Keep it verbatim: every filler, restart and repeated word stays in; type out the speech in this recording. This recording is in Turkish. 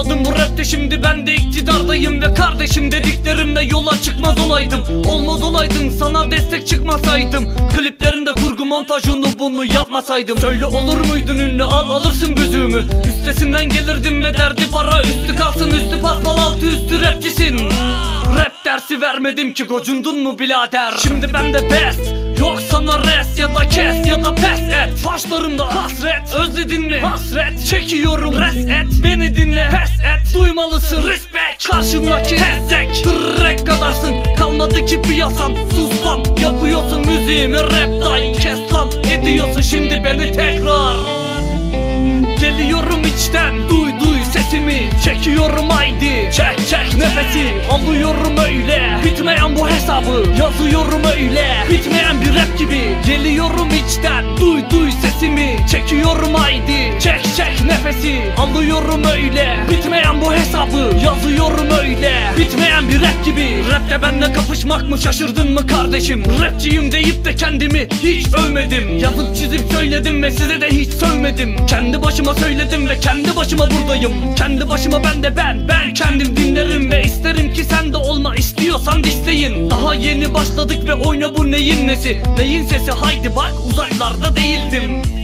Patladım bu rapte, şimdi ben de iktidardayım. Ve kardeşim dediklerimle yola çıkmaz olaydım. Olmaz olaydın, sana destek çıkmasaydım. Kliplerinde kurgu montajını bunu yapmasaydım. Söyle olur muydun ünlü, al alırsın büzüğümü. Üstesinden gelirdim ve derdi para üstü kalsın. Üstü pasmal altı üstü rapçisin. Rap dersi vermedim ki, gocundun mu birader? Şimdi ben de best, yok sana res ya da kes ya da pes et. Başlarımda hasret, özledin mi? Hasret çekiyorum, res et. Beni dinle, pes et. Duymalısın, respect. Karşımdaki hezek, tırrek kadarsın. Kalmadı ki piyasan, sus lan. Yapıyorsun müziğimi rap dayı, kes lan. Ediyorsun şimdi beni tekrar. Geliyorum içten, duy duy sesimi. Çekiyorum haydi, çek çek nefesi. Alıyorum öyle, bitmeyen bu hesabı. Yazıyorum öyle, bitmeyen bir rap gibi. Geliyorum içten, duy duy sesimi. Çekiyorum haydi, çek çek nefesi. Alıyorum öyle, bitmeyen bu hesabı. Yazıyorum öyle, bitmeyen bir rap gibi. Rapte benle kapışmak mı, şaşırdın mı kardeşim? Rapçiyim deyip de kendimi hiç övmedim. Yazıp çizip söyledim ve size de hiç sövmedim. Kendi başıma söyledim ve kendi başıma buradayım. Kendi başıma ben de ben, ben kendim dinlerim. Ve isterim ki sen de olma, istiyorsan isteyin. Daha yeni başladık ve oyna bu neyin nesi? Neyin sesi, haydi bak uzaklarda değildim.